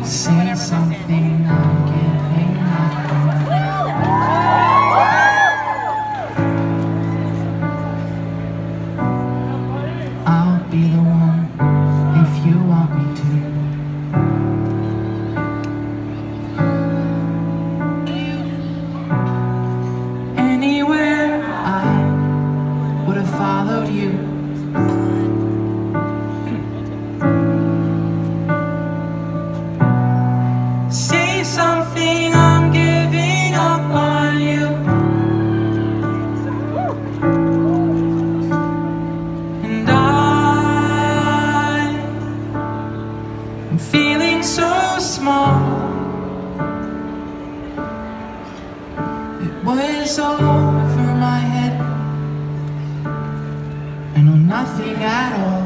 Say something, I'm giving up. I'll be the one if you want me to. Anywhere I would have followed you. Say something, I'm giving up on you. And I'm feeling so small. It was over my head. I know nothing at all.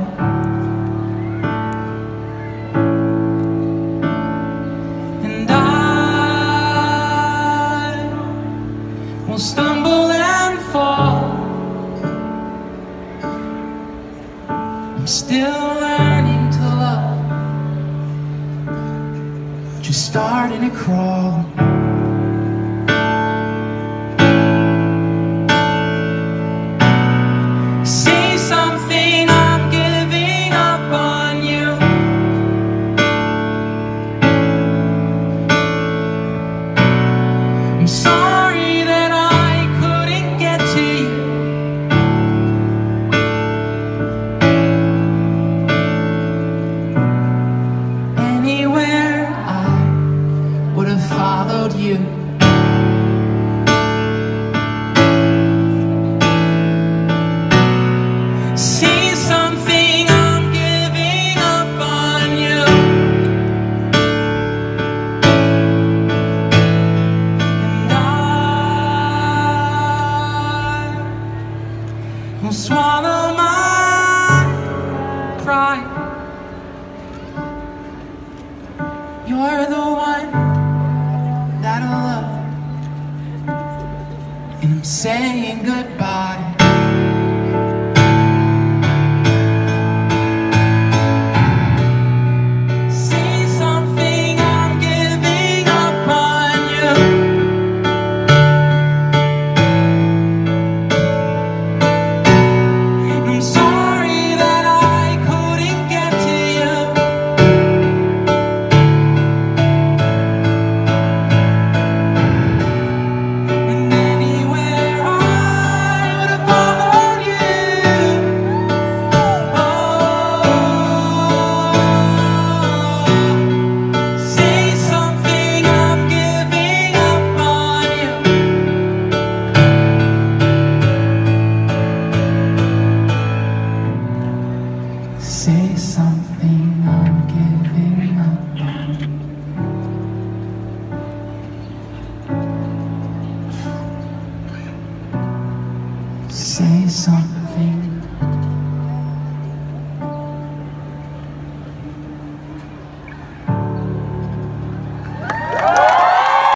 Will stumble and fall. I'm still learning to love, just starting to crawl. Say something, I'm giving up on you. I'm sorry that I couldn't get to you. Anywhere I would have followed you. Say something, I'm giving up on you. Will swallow my pride. You're the one that I love, and I'm saying goodbye.